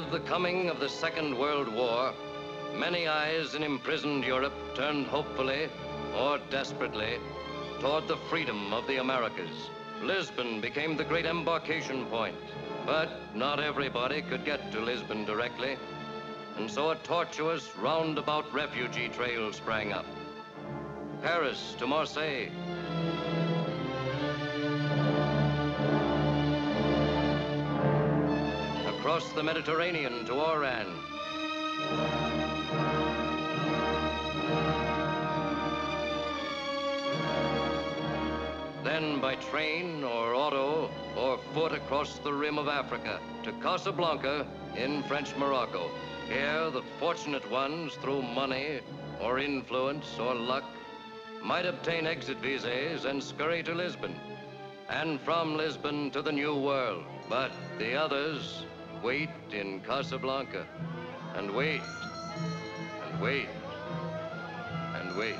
With the coming of the Second World War, many eyes in imprisoned Europe turned hopefully or desperately toward the freedom of the Americas. Lisbon became the great embarkation point, but not everybody could get to Lisbon directly, and so a tortuous roundabout refugee trail sprang up. Paris to Marseille, across the Mediterranean to Oran, then by train or auto or foot across the rim of Africa to Casablanca in French Morocco. Here, the fortunate ones, through money or influence or luck, might obtain exit visas and scurry to Lisbon, and from Lisbon to the New World. But the others wait in Casablanca, and wait, and wait, and wait.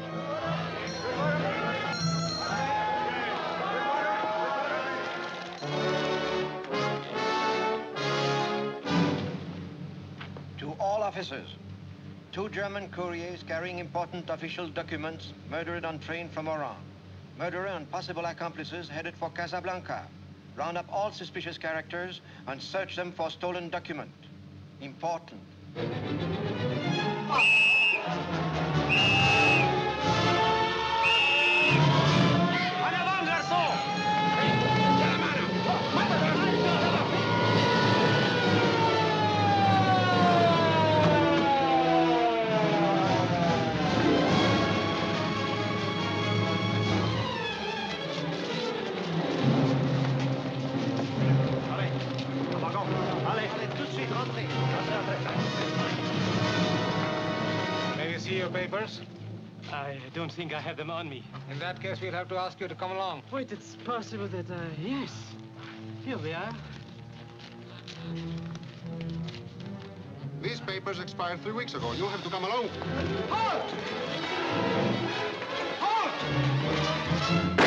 To all officers, 2 German couriers carrying important official documents murdered on train from Oran. Murderer and possible accomplices headed for Casablanca. Round up all suspicious characters and search them for stolen document. Important. Papers? I don't think I have them on me. In that case, we'll have to ask you to come along. Wait, it's possible that, yes. Here we are. These papers expired 3 weeks ago. You'll have to come along. Halt! Halt!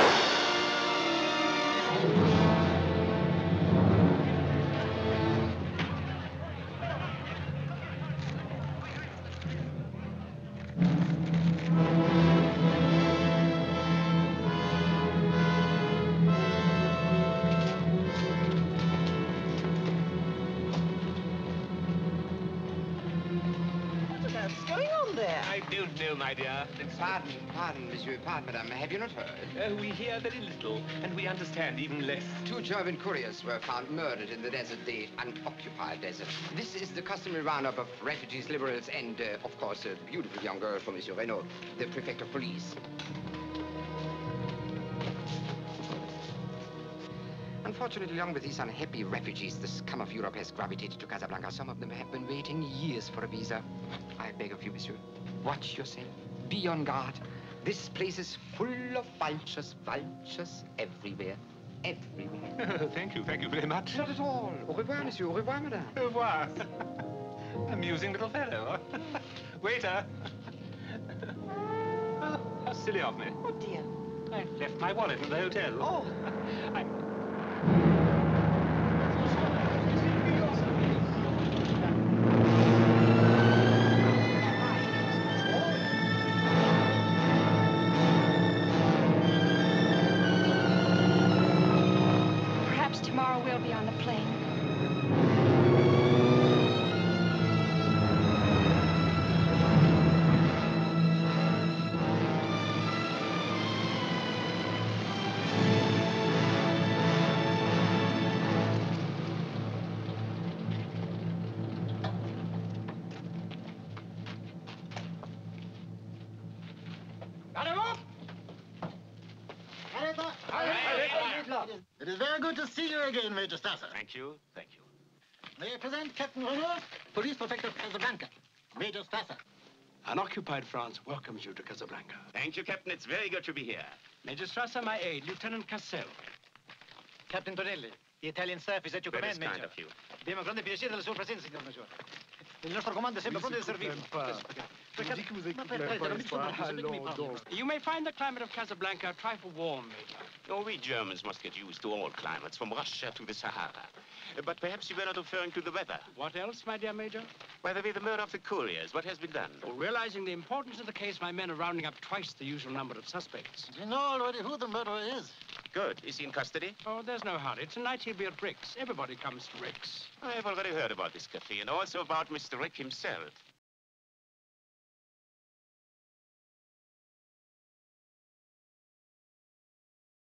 My dear. Pardon, monsieur, pardon, madame. Have you not heard? We hear very little, and we understand even less. 2 German couriers were found murdered in the desert, the unoccupied desert. This is the customary roundup of refugees, liberals, and, of course, a beautiful young girl for Monsieur Renaud, the prefect of police. Unfortunately, along with these unhappy refugees, the scum of Europe has gravitated to Casablanca. Some of them have been waiting years for a visa. I beg of you, monsieur, watch yourself. Be on guard. This place is full of vultures, vultures everywhere. Everywhere. Thank you very much. Not at all. Au revoir, monsieur. Au revoir, madame. Au revoir. Amusing little fellow. Waiter. Oh, how silly of me. Oh, dear. I left my wallet in the hotel. Oh. Perhaps tomorrow we'll be on the plane. It is very good to see you again, Major Strasser. Thank you. May I present Captain Renaud, Police Prefect of Casablanca, Major Strasser. Unoccupied France welcomes you to Casablanca. Thank you, Captain. It's very good to be here. Major Strasser, my aide, Lieutenant Cassell. Captain Tonelli, the Italian staff is at your command, Very Major. kind of you. Abbiamo grande piacere della sua presenza, signor Maggiore. Il nostro comando è sempre pronto a servirvi. You may find the climate of Casablanca a trifle warm, Major. Oh, we Germans must get used to all climates, from Russia to the Sahara. But perhaps you were not referring to the weather. What else, my dear Major? By the way, the murder of the couriers, what has been done? Well, realizing the importance of the case, my men are rounding up twice the usual number of suspects. Do you know already who the murderer is? Good. Is he in custody? Oh, there's no hurry. Tonight he'll be at Rick's. Everybody comes to Rick's. I have already heard about this cafe and also about Mr. Rick himself.